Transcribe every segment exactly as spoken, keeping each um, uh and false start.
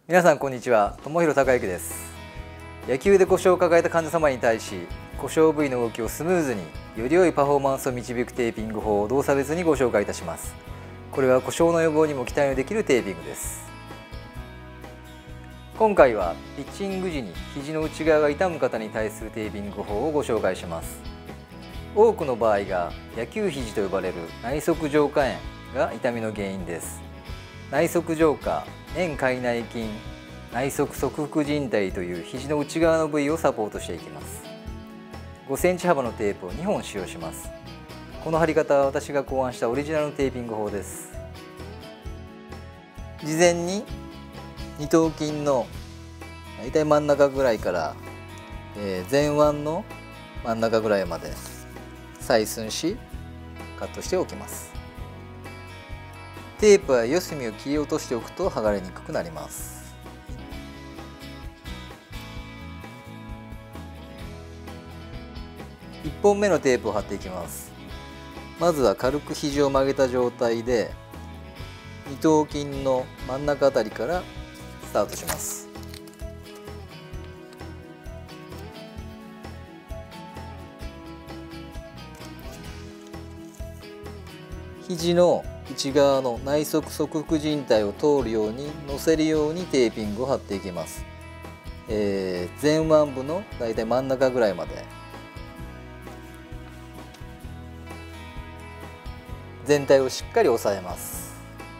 皆さんこんにちは、友広孝之です。野球で故障を抱えた患者様に対し、故障部位の動きをスムーズにより良いパフォーマンスを導くテーピング法を動作別にご紹介いたします。これは故障の予防にも期待のできるテーピングです。今回はピッチング時に肘の内側が痛む方に対するテーピング法をご紹介します。多くの場合が野球肘と呼ばれる内側上下炎が痛みの原因です。内側上下、遠界内筋、内側側副靭帯という肘の内側の部位をサポートしていきます。ごセンチ幅のテープをにほん使用します。この貼り方は私が考案したオリジナルのテーピング法です。事前に二頭筋の大体真ん中ぐらいから、えー、前腕の真ん中ぐらいまで採寸しカットしておきます。テープは四隅を切り落としておくと剥がれにくくなります。いっぽんめのテープを貼っていきます。まずは軽く肘を曲げた状態で二頭筋の真ん中あたりからスタートします。肘の内側の内側側副靭帯を通るように乗せるようにテーピングを貼っていきます。えー、前腕部のだいたい真ん中ぐらいまで全体をしっかり押さえます。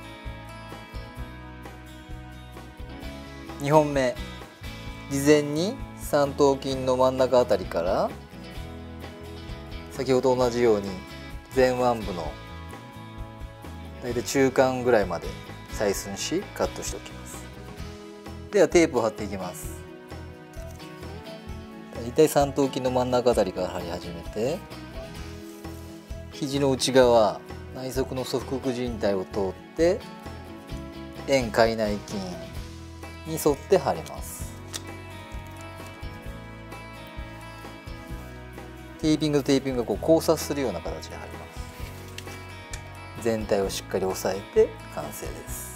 にほんめ、事前に三頭筋の真ん中あたりから先ほど同じように前腕部の大体中間ぐらいまで採寸しカットしておきます。ではテープを貼っていきます。大体三頭筋の真ん中あたりから貼り始めて、肘の内側内側の側副靭帯を通って遠界内筋に沿って貼ります。テーピングとテーピングがこう交差するような形で貼ります。全体をしっかり押さえて完成です。